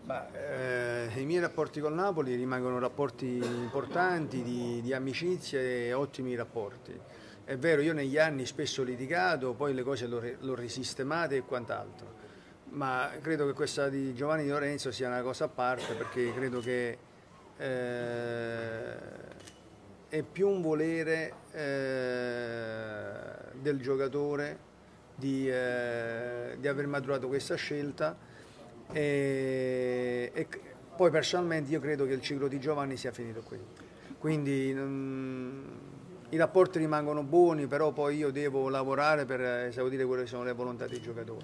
I miei rapporti col Napoli rimangono rapporti importanti di amicizia e ottimi rapporti. È vero, io negli anni spesso ho litigato, poi le cose l'ho risistemate e quant'altro, ma credo che questa di Giovanni Di Lorenzo sia una cosa a parte, perché credo che è più un volere del giocatore di aver maturato questa scelta e poi personalmente io credo che il ciclo di Giovanni sia finito qui. Quindi i rapporti rimangono buoni, però poi io devo lavorare per esaudire quelle che sono le volontà dei giocatori.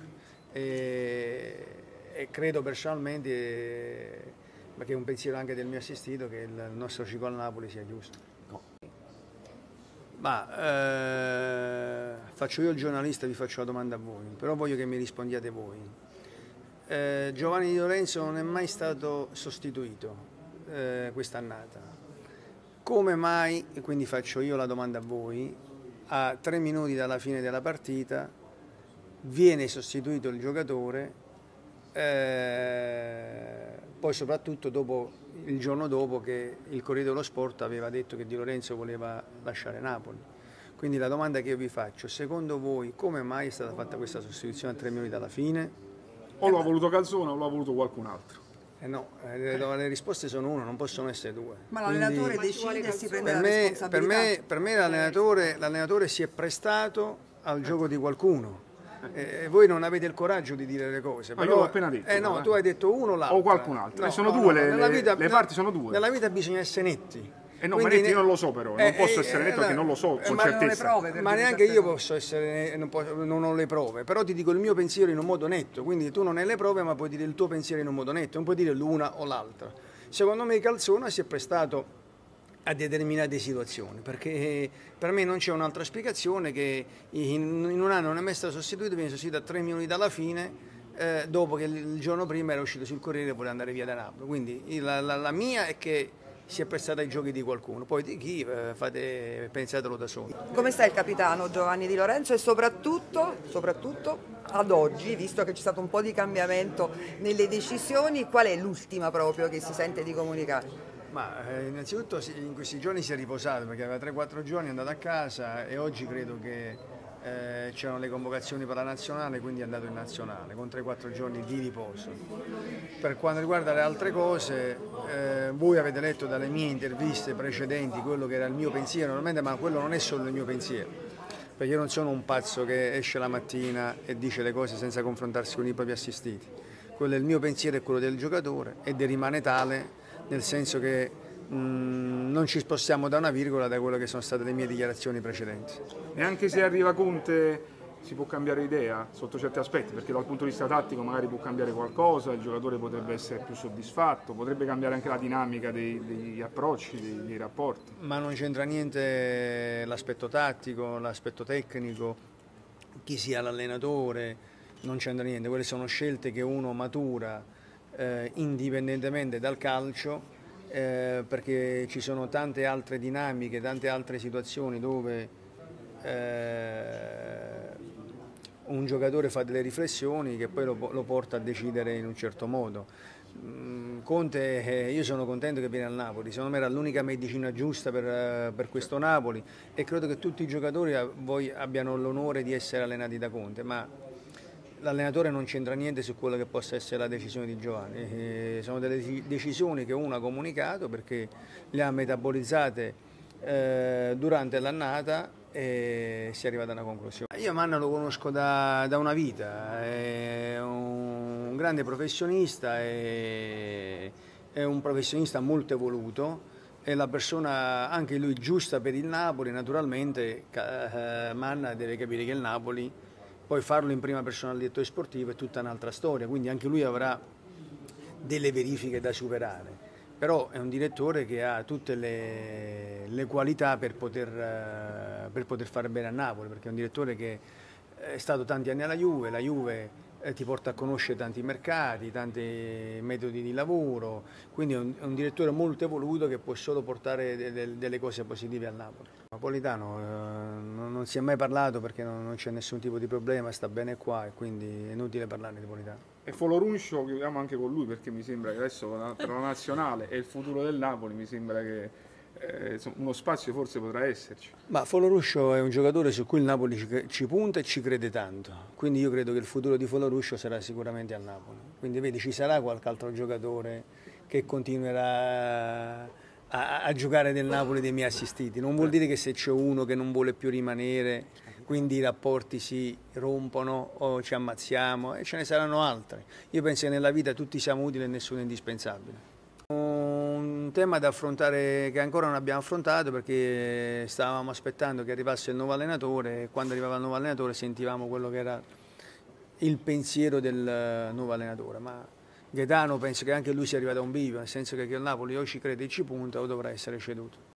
E credo personalmente, ma che è un pensiero anche del mio assistito, che il nostro ciclo al Napoli sia giusto. Faccio io il giornalista e vi faccio la domanda a voi, però voglio che mi rispondiate voi. Giovanni Di Lorenzo non è mai stato sostituito quest'annata. Come mai, e quindi faccio io la domanda a voi, a 3 minuti dalla fine della partita viene sostituito il giocatore, poi soprattutto il giorno dopo che il Corriere dello Sport aveva detto che Di Lorenzo voleva lasciare Napoli. Quindi la domanda che io vi faccio, secondo voi come mai è stata fatta questa sostituzione a 3 minuti dalla fine? O lo ha voluto Calzona o lo ha voluto qualcun altro. No, le risposte sono una, non possono essere due. Ma l'allenatore decide e si prende la responsabilità. Per me l'allenatore si è prestato al gioco di qualcuno. Voi non avete il coraggio di dire le cose. Però, io l'ho appena detto. No, tu hai detto uno o l'altro. O qualcun altro. No, sono due, le parti sono due. Nella vita bisogna essere netti. No, ma netti io non lo so però, non posso essere netto perché non lo so con certezza. Ma neanche io posso essere, non ho le prove, però ti dico il mio pensiero in un modo netto, quindi tu non hai le prove ma puoi dire il tuo pensiero in un modo netto, non puoi dire l'una o l'altra. Secondo me Calzona si è prestato a determinate situazioni, perché per me non c'è un'altra spiegazione che in un anno non è mai stato sostituito, viene sostituito a 3 minuti dalla fine, dopo che il giorno prima era uscito sul Corriere e voleva andare via da Napoli. Quindi la mia è che si è prestata ai giochi di qualcuno, poi di chi pensatelo da soli. Come sta il capitano Giovanni Di Lorenzo e soprattutto ad oggi, visto che c'è stato un po' di cambiamento nelle decisioni, qual è l'ultima proprio che si sente di comunicare? Innanzitutto in questi giorni si è riposato perché aveva 3-4 giorni, è andato a casa e oggi credo che c'erano le convocazioni per la nazionale, quindi è andato in nazionale con 3-4 giorni di riposo. Per quanto riguarda le altre cose, voi avete letto dalle mie interviste precedenti quello che era il mio pensiero, normalmente, ma quello non è solo il mio pensiero, perché io non sono un pazzo che esce la mattina e dice le cose senza confrontarsi con i propri assistiti. Quello è il mio pensiero e quello del giocatore ed rimane tale, nel senso che non ci spostiamo da una virgola da quello che sono state le mie dichiarazioni precedenti. E anche se arriva Conte si può cambiare idea sotto certi aspetti, perché dal punto di vista tattico magari può cambiare qualcosa, il giocatore potrebbe essere più soddisfatto, potrebbe cambiare anche la dinamica degli approcci, dei rapporti. Ma non c'entra niente l'aspetto tattico, l'aspetto tecnico, chi sia l'allenatore, non c'entra niente, quelle sono scelte che uno matura indipendentemente dal calcio. Perché ci sono tante altre dinamiche, tante altre situazioni dove un giocatore fa delle riflessioni che poi lo porta a decidere in un certo modo. Conte, io sono contento che viene al Napoli, secondo me era l'unica medicina giusta per questo Napoli e credo che tutti i giocatori voi abbiano l'onore di essere allenati da Conte, ma l'allenatore non c'entra niente su quello che possa essere la decisione di Giovanni. Sono delle decisioni che uno ha comunicato perché le ha metabolizzate durante l'annata e si è arrivata a una conclusione. Io Manna lo conosco da una vita, è un grande professionista, è un professionista molto evoluto, è la persona anche lui giusta per il Napoli. Naturalmente Manna deve capire che il Napoli, poi farlo in prima persona al direttore sportivo è tutta un'altra storia, quindi anche lui avrà delle verifiche da superare, però è un direttore che ha tutte le qualità per poter fare bene a Napoli, perché è un direttore che è stato tanti anni alla Juve, la Juve ti porta a conoscere tanti mercati, tanti metodi di lavoro, quindi è un direttore molto evoluto che può solo portare delle cose positive al Napoli. Napolitano non si è mai parlato perché non c'è nessun tipo di problema, sta bene qua e quindi è inutile parlare di Napolitano. E Foloruncio chiudiamo anche con lui, perché mi sembra che adesso per la nazionale e il futuro del Napoli mi sembra che uno spazio forse potrà esserci. Ma Foloruscio è un giocatore su cui il Napoli ci punta e ci crede tanto, quindi io credo che il futuro di Foloruscio sarà sicuramente al Napoli. Quindi vedi, ci sarà qualche altro giocatore che continuerà a giocare del Napoli dei miei assistiti. Non vuol dire che se c'è uno che non vuole più rimanere, quindi i rapporti si rompono o ci ammazziamo, e ce ne saranno altri. Io penso che nella vita tutti siamo utili e nessuno è indispensabile. Un tema da affrontare che ancora non abbiamo affrontato, perché stavamo aspettando che arrivasse il nuovo allenatore, e quando arrivava il nuovo allenatore sentivamo quello che era il pensiero del nuovo allenatore, ma Gaetano penso che anche lui sia arrivato a un bivio, nel senso che il Napoli o ci crede e ci punta o dovrà essere ceduto.